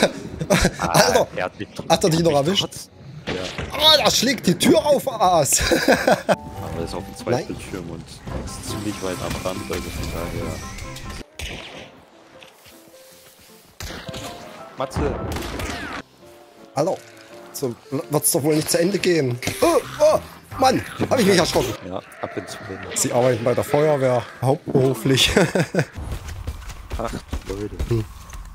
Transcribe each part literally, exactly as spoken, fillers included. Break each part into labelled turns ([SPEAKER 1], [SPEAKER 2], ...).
[SPEAKER 1] Alter,
[SPEAKER 2] er hat, mich,
[SPEAKER 1] hat er dich
[SPEAKER 2] hat
[SPEAKER 1] noch
[SPEAKER 2] mich
[SPEAKER 1] erwischt?
[SPEAKER 2] trotz- Ja,
[SPEAKER 1] Ah, da schlägt die Tür auf, Aas.
[SPEAKER 2] aber er ist auf dem zweiten
[SPEAKER 1] Nein.
[SPEAKER 2] Bildschirm und ist ziemlich weit am Rand, also von daher. Matze!
[SPEAKER 1] Hallo. So wird's doch wohl nicht zu Ende gehen. Oh, oh, Mann, hab ich mich erschrocken.
[SPEAKER 2] Ja, ab ins Wind.
[SPEAKER 1] Sie arbeiten bei der Feuerwehr, hauptberuflich.
[SPEAKER 2] Acht Leute.
[SPEAKER 1] Hm.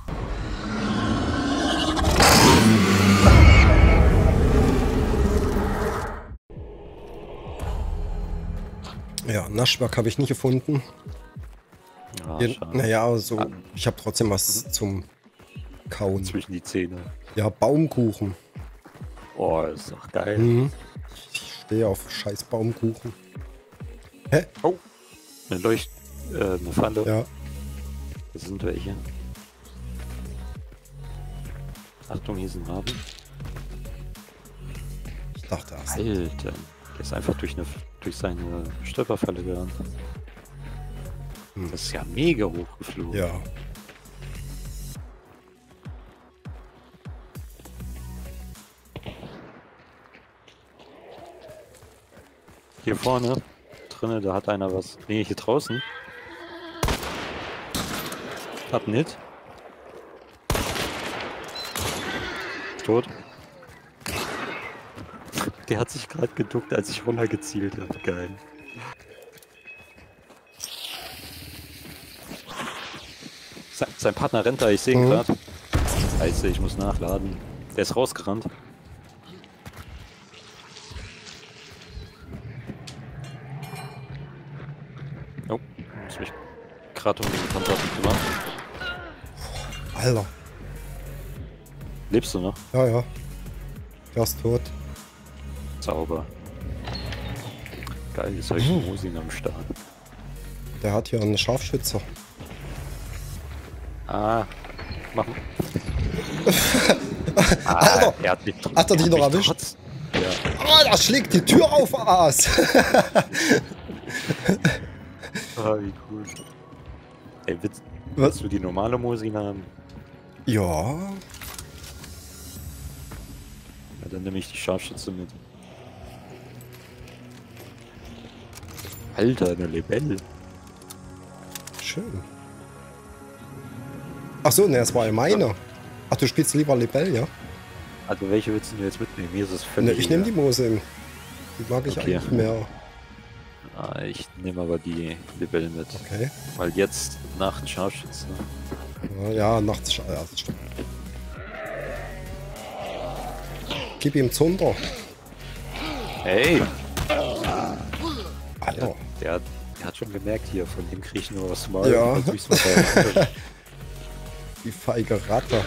[SPEAKER 1] Ja, Naschwerk habe ich nicht gefunden.
[SPEAKER 2] Ah,
[SPEAKER 1] Je-
[SPEAKER 2] schade.
[SPEAKER 1] Naja, also
[SPEAKER 2] Ah.
[SPEAKER 1] ich habe trotzdem was zum Kauen.
[SPEAKER 2] Zwischen die Zähne.
[SPEAKER 1] Ja, Baumkuchen.
[SPEAKER 2] Oh, ist doch geil.
[SPEAKER 1] Mhm. Ich stehe auf scheiß Baumkuchen. Hä?
[SPEAKER 2] Oh, eine Leucht... Äh, eine Falle.
[SPEAKER 1] Ja.
[SPEAKER 2] Das sind welche. Achtung, hier sind Narben.
[SPEAKER 1] Ich dachte erst.
[SPEAKER 2] Alter, der ist einfach durch, eine, durch seine Stolperfalle gerannt.
[SPEAKER 1] Hm.
[SPEAKER 2] Das ist ja mega hochgeflogen.
[SPEAKER 1] Ja.
[SPEAKER 2] Hier vorne, drinnen, da hat einer was. Nee, hier draußen. Hat einen Hit. Tot. Der hat sich gerade geduckt, als ich runtergezielt habe. Geil. Se sein Partner rennt da, ich sehe ihn
[SPEAKER 1] Mhm.
[SPEAKER 2] gerade. Scheiße, ich muss nachladen. Der ist rausgerannt. Oh, muss mich gerade um den Kontakt kümmern.
[SPEAKER 1] Alter.
[SPEAKER 2] Lebst du noch?
[SPEAKER 1] Ja, ja. Der ist tot.
[SPEAKER 2] Sauber. Geil, ist heute
[SPEAKER 1] Mhm.
[SPEAKER 2] Mosin am Start.
[SPEAKER 1] Der hat hier einen Scharfschützer.
[SPEAKER 2] Ah, mach mal. ah,
[SPEAKER 1] Alter,
[SPEAKER 2] er hat, mich,
[SPEAKER 1] hat er dich
[SPEAKER 2] hat
[SPEAKER 1] noch
[SPEAKER 2] mich
[SPEAKER 1] erwischt?
[SPEAKER 2] trotz- Ja.
[SPEAKER 1] Ah, da schlägt die Tür auf, Aas.
[SPEAKER 2] Ah, wie cool. Ey, willst,
[SPEAKER 1] Was?
[SPEAKER 2] willst du die normale Mosin haben?
[SPEAKER 1] Ja.
[SPEAKER 2] Ja, dann nehme ich die Scharfschütze mit. Alter, eine Libelle.
[SPEAKER 1] Schön. Ach so, ne, es war ja meine. Ach, du spielst lieber Libelle, ja?
[SPEAKER 2] Also welche willst du jetzt mitnehmen? Mir ist es
[SPEAKER 1] Ne,
[SPEAKER 2] völlig
[SPEAKER 1] ich nehme die
[SPEAKER 2] egal.
[SPEAKER 1] Mosin. Die mag ich
[SPEAKER 2] Okay.
[SPEAKER 1] eigentlich mehr.
[SPEAKER 2] Ah, ich nehme aber die Libelle mit.
[SPEAKER 1] Okay.
[SPEAKER 2] Weil jetzt nach den Scharfschützen.
[SPEAKER 1] Ja, ja nachts. Ja, das stimmt. Gib ihm Zunder.
[SPEAKER 2] Hey!
[SPEAKER 1] Alter.
[SPEAKER 2] Der hat, der hat schon gemerkt hier, von dem krieg ich nur was Maul.
[SPEAKER 1] Ja.
[SPEAKER 2] und durchs Wasser.
[SPEAKER 1] Die feige Ratte.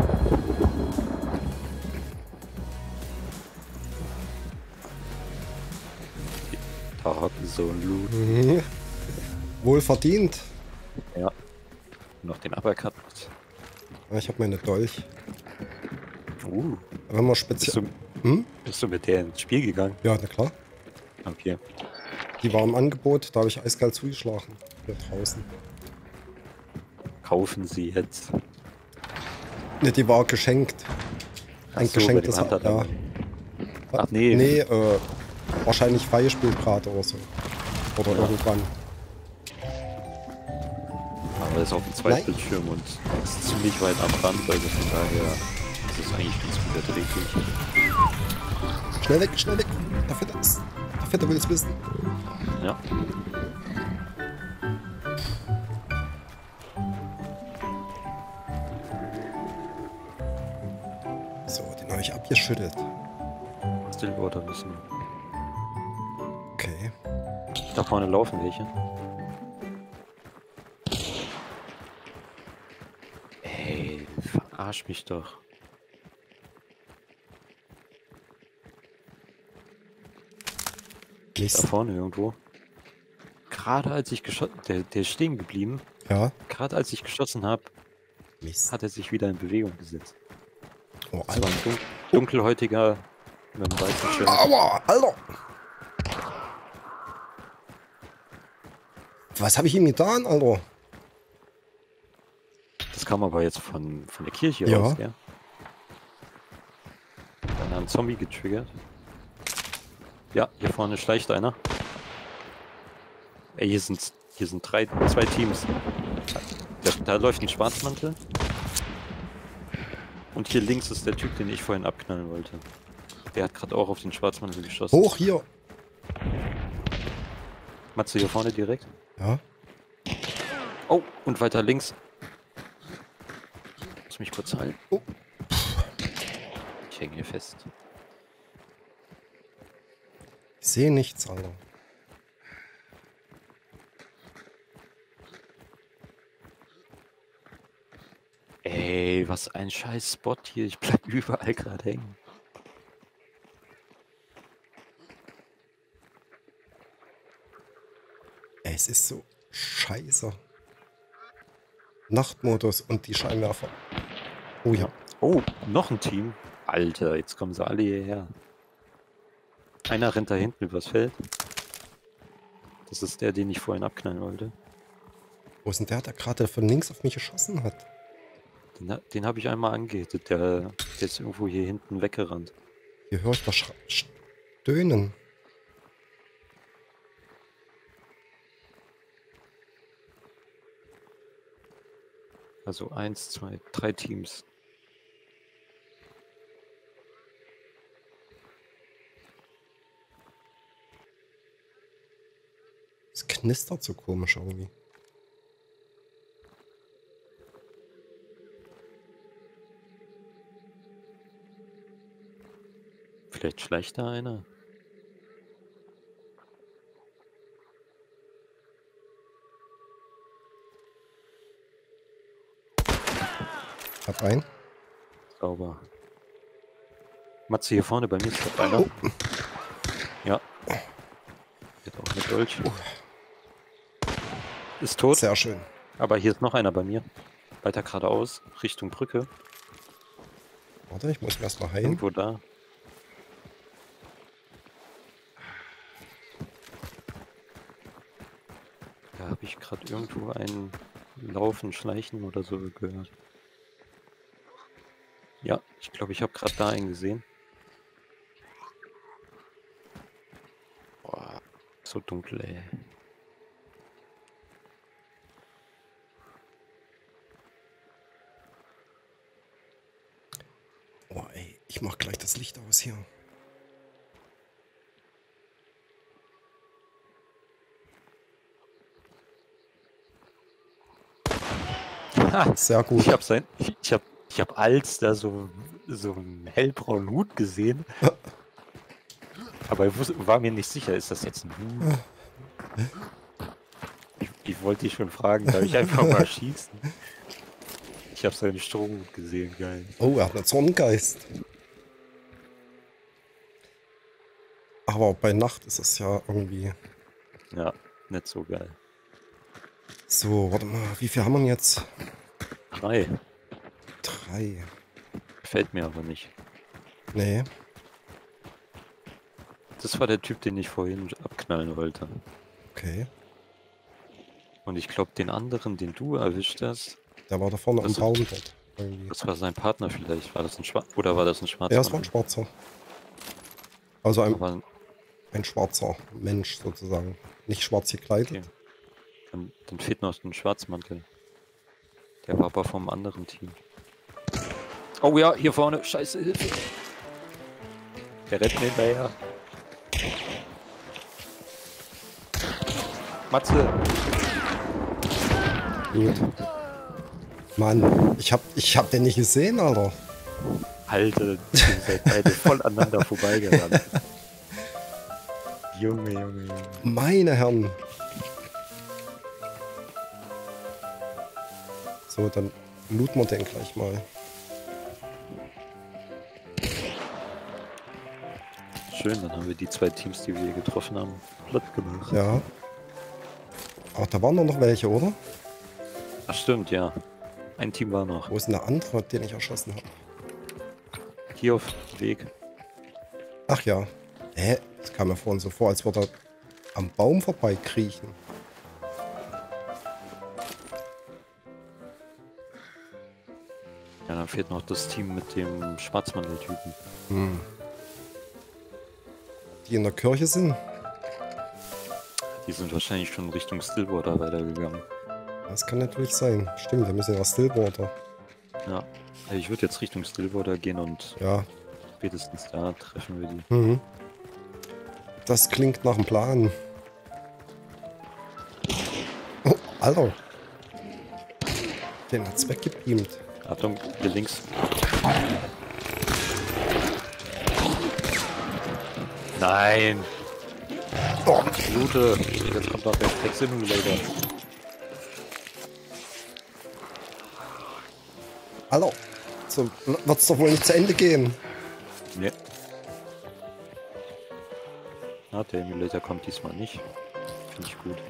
[SPEAKER 2] Da hat so ein Loot.
[SPEAKER 1] Mhm. Wohl verdient.
[SPEAKER 2] Ja. Noch den Uppercut.
[SPEAKER 1] Ja, ich habe meine Dolch.
[SPEAKER 2] Uh,
[SPEAKER 1] Wenn man
[SPEAKER 2] bist
[SPEAKER 1] speziell.
[SPEAKER 2] du,
[SPEAKER 1] Hm?
[SPEAKER 2] bist du mit der ins Spiel gegangen?
[SPEAKER 1] Ja, na klar.
[SPEAKER 2] Okay.
[SPEAKER 1] Die war im Angebot, da habe ich eiskalt zugeschlagen. Hier draußen.
[SPEAKER 2] Kaufen Sie jetzt.
[SPEAKER 1] Ne, die war geschenkt. Ein
[SPEAKER 2] Ach so, bei
[SPEAKER 1] geschenktes
[SPEAKER 2] dem Hunter
[SPEAKER 1] ja.
[SPEAKER 2] dann. Ach nee.
[SPEAKER 1] Nee, äh, wahrscheinlich freigespielt gerade oder so. Oder
[SPEAKER 2] Ja.
[SPEAKER 1] irgendwann.
[SPEAKER 2] Aber er ist auf dem
[SPEAKER 1] Nein.
[SPEAKER 2] zweiten Bildschirm und ist ziemlich weit am Rand, also von daher ist es eigentlich ganz gut erträglich.
[SPEAKER 1] Schnell weg, schnell weg. Der Fette ist. Der Fette will es wissen.
[SPEAKER 2] Ja.
[SPEAKER 1] So, den habe ich abgeschüttelt.
[SPEAKER 2] Stillwater müssen.
[SPEAKER 1] Okay.
[SPEAKER 2] Da vorne laufen welche. Ey, verarsch mich doch. Da
[SPEAKER 1] Mist.
[SPEAKER 2] vorne irgendwo. Gerade als ich geschossen... Der, der ist stehen geblieben.
[SPEAKER 1] Ja.
[SPEAKER 2] Gerade als ich geschossen habe,
[SPEAKER 1] Mist.
[SPEAKER 2] hat er sich wieder in Bewegung gesetzt.
[SPEAKER 1] Oh,
[SPEAKER 2] Das war
[SPEAKER 1] Alter.
[SPEAKER 2] ein dun dunkelhäutiger mit einem weißen Shirt.
[SPEAKER 1] Aua, Alter. Was habe ich ihm getan, Alter?
[SPEAKER 2] Das kam aber jetzt von, von der Kirche
[SPEAKER 1] Ja.
[SPEAKER 2] aus, ja? einen Zombie getriggert. Ja, hier vorne schleicht einer. Ey, hier sind, hier sind drei, zwei Teams. Da, da läuft ein Schwarzmantel. Und hier links ist der Typ, den ich vorhin abknallen wollte. Der hat gerade auch auf den Schwarzmantel geschossen.
[SPEAKER 1] Hoch hier!
[SPEAKER 2] Matze hier vorne direkt.
[SPEAKER 1] Ja.
[SPEAKER 2] Oh, und weiter links. Lass mich kurz halten.
[SPEAKER 1] Oh.
[SPEAKER 2] Ich hänge hier fest.
[SPEAKER 1] Ich sehe nichts, Alter.
[SPEAKER 2] Ey, was ein scheiß Spot hier. Ich bleib überall gerade hängen.
[SPEAKER 1] Ey, es ist so scheiße. Nachtmodus und die Scheinwerfer. Oh ja.
[SPEAKER 2] Oh, noch ein Team. Alter, jetzt kommen sie alle hierher. Einer rennt da hinten übers Feld. Das ist der, den ich vorhin abknallen wollte.
[SPEAKER 1] Wo ist denn der, der gerade von links auf mich geschossen hat?
[SPEAKER 2] Den, den habe ich einmal angehittet. Der, der ist irgendwo hier hinten weggerannt.
[SPEAKER 1] Hier höre ich was schra- stöhnen.
[SPEAKER 2] Also eins, zwei, drei Teams.
[SPEAKER 1] Es knistert so komisch irgendwie.
[SPEAKER 2] Vielleicht schleicht da einer.
[SPEAKER 1] Hab ein.
[SPEAKER 2] Sauber. Matze, hier vorne bei mir ist doch einer.
[SPEAKER 1] Oh.
[SPEAKER 2] Ja. Geht auch mit Dolch. Ist tot.
[SPEAKER 1] Sehr schön.
[SPEAKER 2] Aber hier ist noch einer bei mir. Weiter geradeaus, Richtung Brücke.
[SPEAKER 1] Warte, ich muss erst mal heilen.
[SPEAKER 2] Irgendwo da. Da habe ich gerade irgendwo einen Laufen, Schleichen oder so gehört. Ja, ich glaube, ich habe gerade da einen gesehen. Boah, so dunkel, ey.
[SPEAKER 1] Oh ey, ich mach gleich das Licht aus hier. Sehr gut.
[SPEAKER 2] Ich habe sein, ich, ich habe, ich habe als da so so einen hellbraunen Hut gesehen. Aber ich wusste, war mir nicht sicher, ist das jetzt ein Hut? Ich, ich wollte dich schon fragen, darf ich einfach mal schießen? Ich habe seinen Strohhut gesehen, geil.
[SPEAKER 1] Oh, er hat einen Sonnengeist. Aber bei Nacht ist es ja irgendwie...
[SPEAKER 2] Ja, nicht so geil.
[SPEAKER 1] So, warte mal, wie viel haben wir denn jetzt?
[SPEAKER 2] Drei.
[SPEAKER 1] Drei.
[SPEAKER 2] Gefällt mir aber nicht.
[SPEAKER 1] Nee.
[SPEAKER 2] Das war der Typ, den ich vorhin abknallen wollte.
[SPEAKER 1] Okay.
[SPEAKER 2] Und ich glaube, den anderen, den du erwischt hast,
[SPEAKER 1] Der war da vorne am
[SPEAKER 2] Das-
[SPEAKER 1] Baum dort. Irgendwie.
[SPEAKER 2] das war sein Partner vielleicht. War das ein Schwarz oder war das ein Schwarzer?
[SPEAKER 1] Er ist ein Schwarzer. Also ein,
[SPEAKER 2] Aber
[SPEAKER 1] ein schwarzer Mensch sozusagen. Nicht schwarz gekleidet.
[SPEAKER 2] okay. Dann, dann fehlt noch ein Schwarzmantel. Der war aber vom anderen Team. Oh ja, hier vorne. Scheiße, Hilfe. Der rennt mir hinterher. Matze.
[SPEAKER 1] Gut. Mann, ich hab, ich hab den nicht gesehen, Alter.
[SPEAKER 2] Alter, ihr seid beide voll aneinander vorbeigerannt. Junge, Junge, Junge.
[SPEAKER 1] Meine Herren. So, dann looten wir den gleich mal.
[SPEAKER 2] Schön, dann haben wir die zwei Teams, die wir hier getroffen haben, platt gemacht.
[SPEAKER 1] Ja. Ach, da waren doch noch welche, oder?
[SPEAKER 2] Ach stimmt, ja. Ein Team war noch.
[SPEAKER 1] Wo ist denn der andere, den ich erschossen habe?
[SPEAKER 2] Hier auf dem Weg.
[SPEAKER 1] Ach ja. Hä? Das kam mir vorhin so vor, als würde er am Baum vorbei kriechen.
[SPEAKER 2] Ja, dann fehlt noch das Team mit dem Schwarzmantel-Typen.
[SPEAKER 1] Hm. die in der Kirche sind.
[SPEAKER 2] Die sind wahrscheinlich schon Richtung Stillwater weitergegangen.
[SPEAKER 1] Das kann natürlich sein. Stimmt, wir müssen ja nach Stillwater.
[SPEAKER 2] Ja, also ich würde jetzt Richtung Stillwater gehen und
[SPEAKER 1] Ja.
[SPEAKER 2] spätestens da treffen wir die.
[SPEAKER 1] Mhm. Das klingt nach einem Plan. Oh, Alter. Den hat's weggebeamt.
[SPEAKER 2] Achtung, hier links. Nein!
[SPEAKER 1] Oh.
[SPEAKER 2] Blute! Jetzt kommt noch der Flex-Simulator.
[SPEAKER 1] Alter. So wird's doch wohl nicht zu Ende gehen.
[SPEAKER 2] Ne. Ah, der Emulator kommt diesmal nicht. Finde ich gut.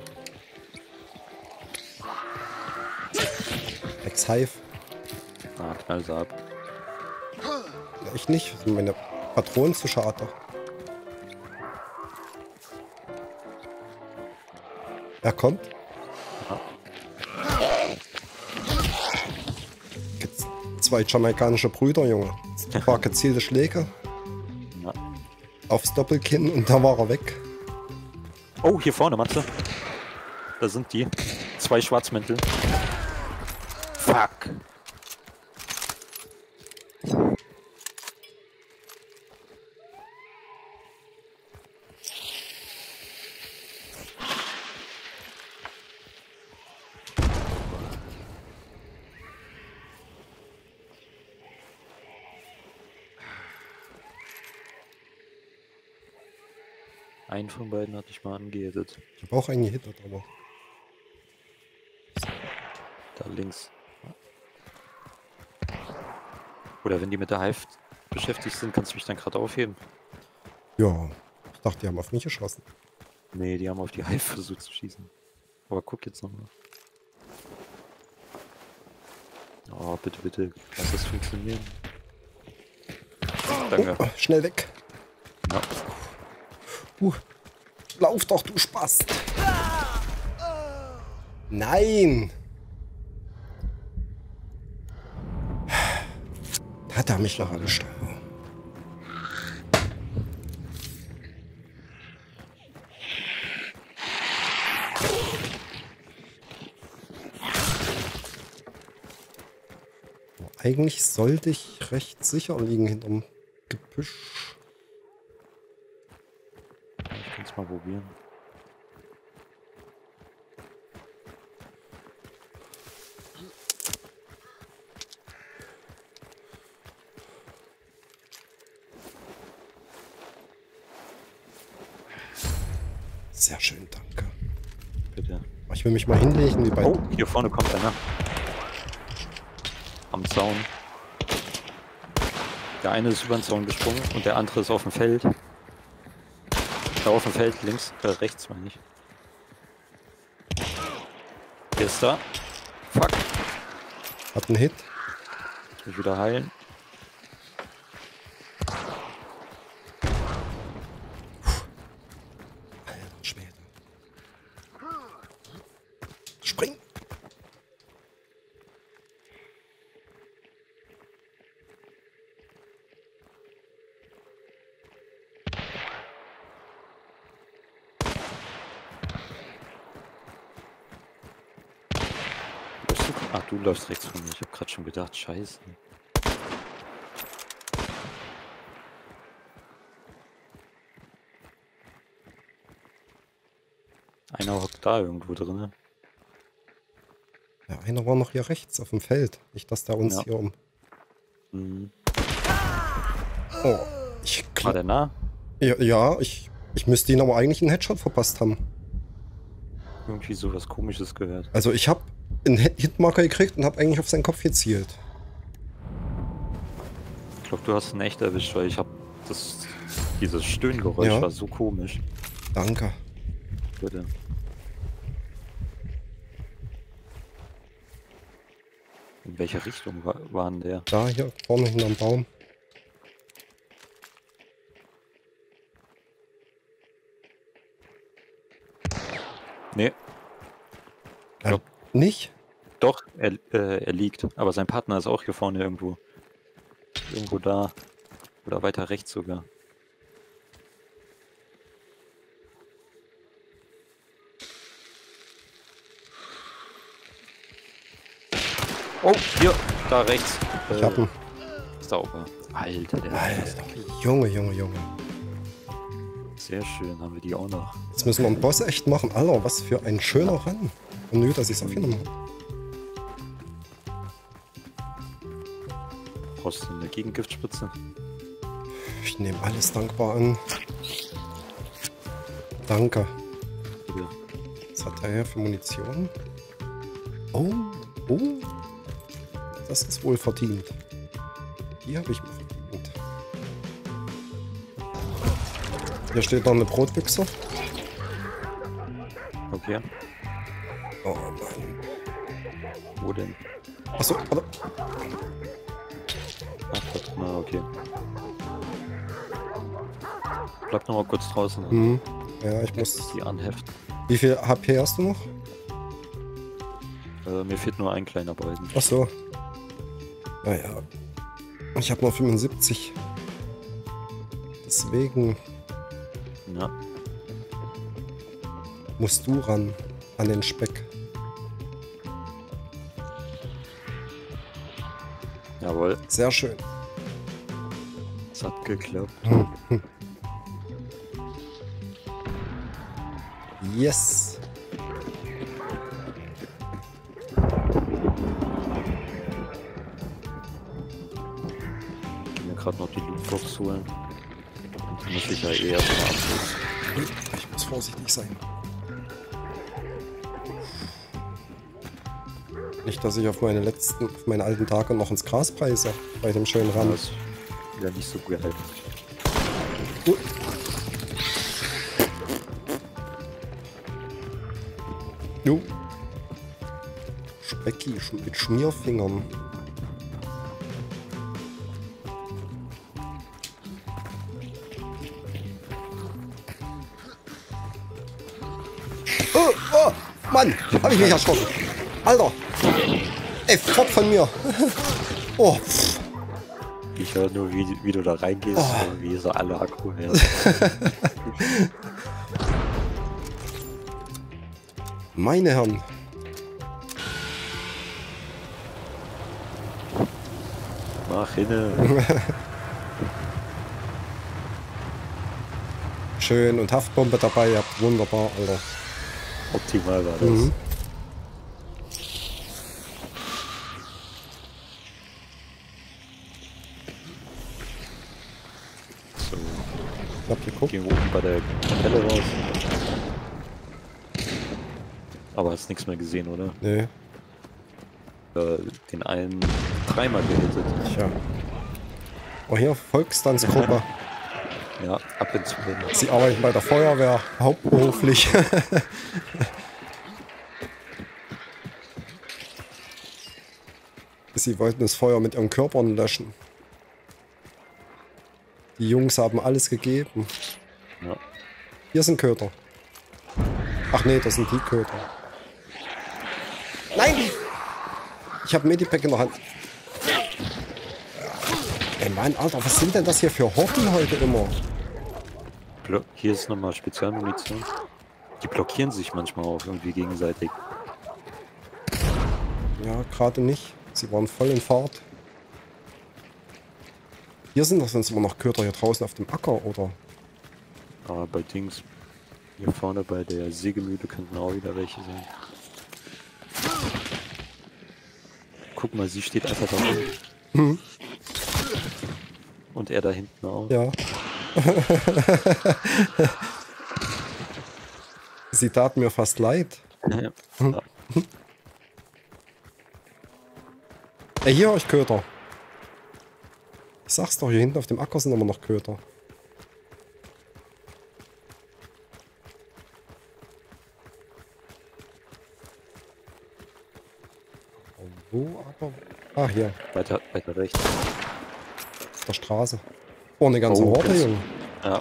[SPEAKER 1] Ex-Hive.
[SPEAKER 2] Ah, knall sie ab.
[SPEAKER 1] Ich nicht. Sind meine Patronen zu schade. Er kommt.
[SPEAKER 2] Ja.
[SPEAKER 1] Gibt's zwei jamaikanische Brüder, Junge. Ein paar gezielte Schläge
[SPEAKER 2] Ja.
[SPEAKER 1] aufs Doppelkinn und da war er weg.
[SPEAKER 2] Oh, hier vorne, Matze. Da sind die. Zwei Schwarzmäntel. Fuck. Einen von beiden hatte ich mal angehittet.
[SPEAKER 1] Ich habe auch einen gehittet, aber
[SPEAKER 2] Da links. Oder wenn die mit der Hive beschäftigt sind, kannst du mich dann gerade aufheben.
[SPEAKER 1] ja. Ich dachte, die haben auf mich geschossen.
[SPEAKER 2] Nee, die haben auf die Hive versucht zu schießen. Aber guck jetzt nochmal. Oh, bitte, bitte. Lass das funktionieren. Danke.
[SPEAKER 1] Oh, schnell weg.
[SPEAKER 2] Ja.
[SPEAKER 1] Uh, lauf doch, du Spast. Nein. Da hat er mich noch erwischt. Eigentlich sollte ich recht sicher liegen hinterm Gebüsch.
[SPEAKER 2] Ich kann es mal probieren.
[SPEAKER 1] Sehr schön, danke.
[SPEAKER 2] Bitte.
[SPEAKER 1] Ich will mich mal hinlegen, wie bei...
[SPEAKER 2] Oh, hier vorne kommt einer. Am Zaun. Der eine ist über den Zaun gesprungen und der andere ist auf dem Feld. Da auf dem Feld, links, äh, rechts meine ich. Der ist da. Fuck.
[SPEAKER 1] Hat einen Hit.
[SPEAKER 2] Ich will wieder heilen.
[SPEAKER 1] Alter Schwede. Spring!
[SPEAKER 2] Ach, du läufst rechts von mir. Ich hab grad schon gedacht, scheiße. Einer hockt da irgendwo drin.
[SPEAKER 1] Ja, einer war noch hier rechts auf dem Feld. Nicht, dass der uns
[SPEAKER 2] Ja.
[SPEAKER 1] hier um...
[SPEAKER 2] Mhm.
[SPEAKER 1] Oh, ich
[SPEAKER 2] War
[SPEAKER 1] klar.
[SPEAKER 2] der nah?
[SPEAKER 1] Ja, ja ich, ich müsste ihn aber eigentlich einen Headshot verpasst haben.
[SPEAKER 2] Irgendwie sowas Komisches gehört.
[SPEAKER 1] Also ich habe einen Hit- Hitmarker gekriegt und habe eigentlich auf seinen Kopf gezielt.
[SPEAKER 2] Ich glaube, du hast ihn echt erwischt, weil ich hab das... Dieses Stöhngeräusch
[SPEAKER 1] Ja.
[SPEAKER 2] war so komisch.
[SPEAKER 1] Danke.
[SPEAKER 2] Bitte. In welche Richtung war, war denn der?
[SPEAKER 1] Da, hier vorne hinterm Baum.
[SPEAKER 2] Nee. Ich glaub,
[SPEAKER 1] Nicht?
[SPEAKER 2] doch, er, äh, er liegt. Aber sein Partner ist auch hier vorne irgendwo. Irgendwo da. Oder weiter rechts sogar. Oh, hier, da rechts.
[SPEAKER 1] Ich
[SPEAKER 2] Äh,
[SPEAKER 1] hab ihn.
[SPEAKER 2] Ist da oben. Alter, der
[SPEAKER 1] Alter, Junge, Junge, Junge.
[SPEAKER 2] Sehr schön, haben wir die auch noch.
[SPEAKER 1] Jetzt müssen wir einen Boss echt machen. Alter, was für ein schöner Run. Und nö, dass ich es aufgenommen habe.
[SPEAKER 2] Brauchst du eine Gegengiftspritze?
[SPEAKER 1] Ich nehme alles dankbar an. Danke.
[SPEAKER 2] Bitte.
[SPEAKER 1] Was hat er hier für Munition? Oh, oh. Das ist wohl verdient. Die habe ich mir verdient. Hier steht noch eine Brotbüchse.
[SPEAKER 2] Okay.
[SPEAKER 1] Oh Mann.
[SPEAKER 2] Wo denn?
[SPEAKER 1] Achso, warte.
[SPEAKER 2] Ach, warte mal, okay. Bleib noch mal kurz draußen. Ne?
[SPEAKER 1] Mhm. Ja, ich muss.
[SPEAKER 2] Die anheften.
[SPEAKER 1] Wie viel H P hast du noch?
[SPEAKER 2] Äh, mir fehlt nur ein kleiner Balken.
[SPEAKER 1] Achso. Naja. Ich habe noch fünfundsiebzig. Deswegen
[SPEAKER 2] Ja.
[SPEAKER 1] musst du ran an den Speck.
[SPEAKER 2] Jawohl,
[SPEAKER 1] Sehr schön.
[SPEAKER 2] es hat geklappt.
[SPEAKER 1] Yes.
[SPEAKER 2] Ich geh mir gerade noch die Lootbox holen. Und die muss ich ja eh erstmal abschließen.
[SPEAKER 1] Ich muss vorsichtig sein. Nicht, dass ich auf meine letzten, auf meine alten Tage noch ins Gras preise bei dem schönen
[SPEAKER 2] Das
[SPEAKER 1] Rand.
[SPEAKER 2] ist wieder nicht so geil.
[SPEAKER 1] Uh. Jo. Specki sch- mit Schmierfingern. Oh, oh, Mann, hab ich mich erschrocken. Alter. Ey, fort von mir. Oh, pff.
[SPEAKER 2] Ich höre nur, wie, wie du da reingehst,
[SPEAKER 1] Oh.
[SPEAKER 2] und wie so alle Akku werden.
[SPEAKER 1] Meine Herren.
[SPEAKER 2] Mach hinne.
[SPEAKER 1] Schön und Haftbombe dabei, ihr habt wunderbar, Alter.
[SPEAKER 2] Optimal war das.
[SPEAKER 1] Mhm.
[SPEAKER 2] So,
[SPEAKER 1] Ich hab geguckt.
[SPEAKER 2] gehen wir oben bei der Kapelle raus. Aber hast nichts mehr gesehen, oder?
[SPEAKER 1] Nee,
[SPEAKER 2] Äh, den einen dreimal gehittet.
[SPEAKER 1] tja. Oh, hier, Volkstanzgruppe.
[SPEAKER 2] Ja, ab ins Film.
[SPEAKER 1] Sie arbeiten bei der Feuerwehr, hauptberuflich. Sie wollten das Feuer mit ihren Körpern löschen. Die Jungs haben alles gegeben.
[SPEAKER 2] Ja.
[SPEAKER 1] Hier sind Köter. Ach nee, das sind die Köter. Nein! Ich habe Medipack in der Hand. Ey Mann, Alter, was sind denn das hier für Horden heute immer?
[SPEAKER 2] Blo- Hier ist nochmal Spezialmunition. Die blockieren sich manchmal auch irgendwie gegenseitig.
[SPEAKER 1] Ja, gerade nicht. Sie waren voll in Fahrt. Hier sind doch sonst immer noch Köter hier draußen auf dem Acker, oder?
[SPEAKER 2] Aber bei Dings, hier vorne bei der Sägemühle könnten auch wieder welche sein. Guck mal, sie steht einfach da oben.
[SPEAKER 1] Mhm.
[SPEAKER 2] Und er da hinten auch.
[SPEAKER 1] Ja. Sie tat mir fast leid.
[SPEAKER 2] Ja. Ja.
[SPEAKER 1] Ey, hier euch Köter. Ich sag's doch, hier hinten auf dem Acker sind immer noch Köter. Wo aber? Ah, hier,
[SPEAKER 2] Weiter, weiter rechts.
[SPEAKER 1] auf der Straße. Oh, eine ganze
[SPEAKER 2] Oh,
[SPEAKER 1] Horde,
[SPEAKER 2] das-
[SPEAKER 1] Junge.
[SPEAKER 2] Ja.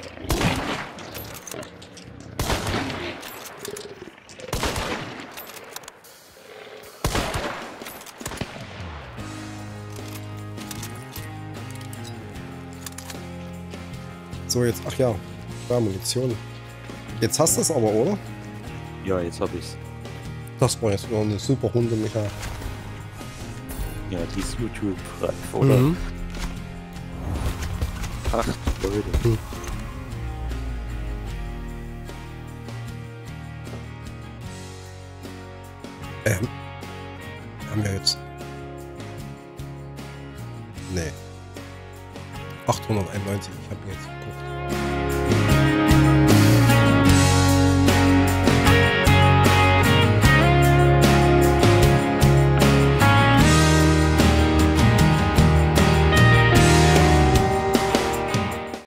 [SPEAKER 1] So, jetzt, ach ja, ja, Munition. Jetzt hast du es aber, oder?
[SPEAKER 2] Ja, jetzt hab ich's.
[SPEAKER 1] Das war jetzt wieder eine super Runde, Michael.
[SPEAKER 2] Ja, die ist YouTube reif, oder?
[SPEAKER 1] Mhm.
[SPEAKER 2] Acht Leute.
[SPEAKER 1] Mhm. Ähm. Haben wir jetzt. Nee. achthunderteinundneunzig, ich habe mir jetzt geguckt.